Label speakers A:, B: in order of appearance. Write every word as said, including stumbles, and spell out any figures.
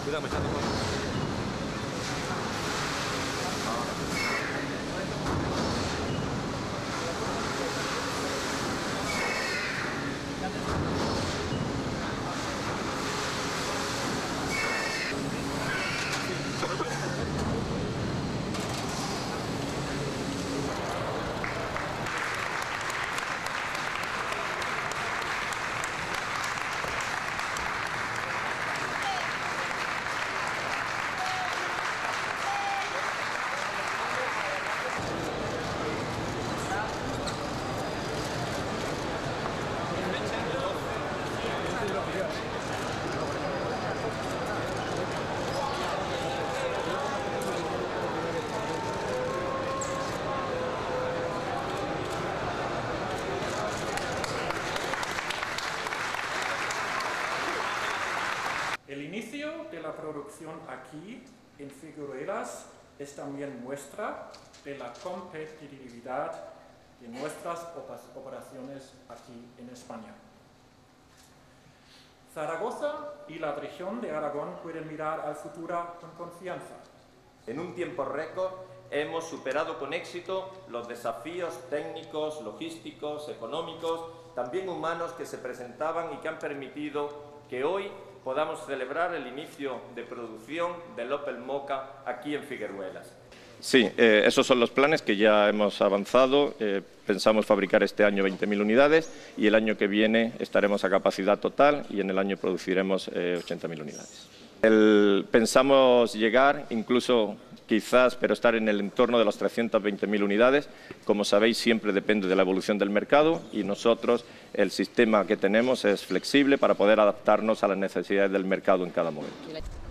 A: Cuidado, me está tocando.
B: El inicio de la producción aquí, en Figueruelas, es también muestra de la competitividad de nuestras operaciones aquí en España. Zaragoza y la región de Aragón pueden mirar al futuro con confianza.
C: En un tiempo récord hemos superado con éxito los desafíos técnicos, logísticos, económicos, también humanos que se presentaban y que han permitido que hoy podamos celebrar el inicio de producción del Opel Mokka aquí en Figueruelas.
D: Sí, eh, esos son los planes que ya hemos avanzado. Eh, pensamos fabricar este año veinte mil unidades y el año que viene estaremos a capacidad total y en el año produciremos eh, ochenta mil unidades. El, pensamos llegar incluso quizás, pero estar en el entorno de las trescientas veinte mil unidades. Como sabéis, siempre depende de la evolución del mercado y nosotros, el sistema que tenemos es flexible para poder adaptarnos a las necesidades del mercado en cada momento.